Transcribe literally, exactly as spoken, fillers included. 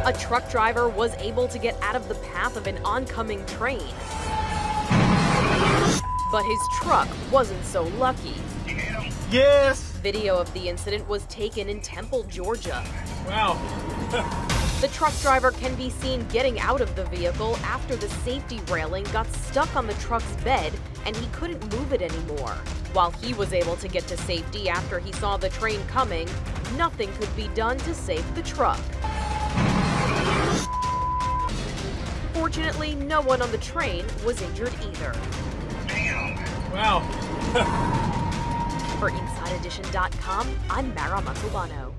A truck driver was able to get out of the path of an oncoming train. But his truck wasn't so lucky. Yes! Video of the incident was taken in Temple, Georgia. Wow. The truck driver can be seen getting out of the vehicle after the safety railing got stuck on the truck's bed and he couldn't move it anymore. While he was able to get to safety after he saw the train coming, nothing could be done to save the truck. Fortunately, no one on the train was injured either. Wow. For Inside Edition dot com, I'm Mara Mantovano.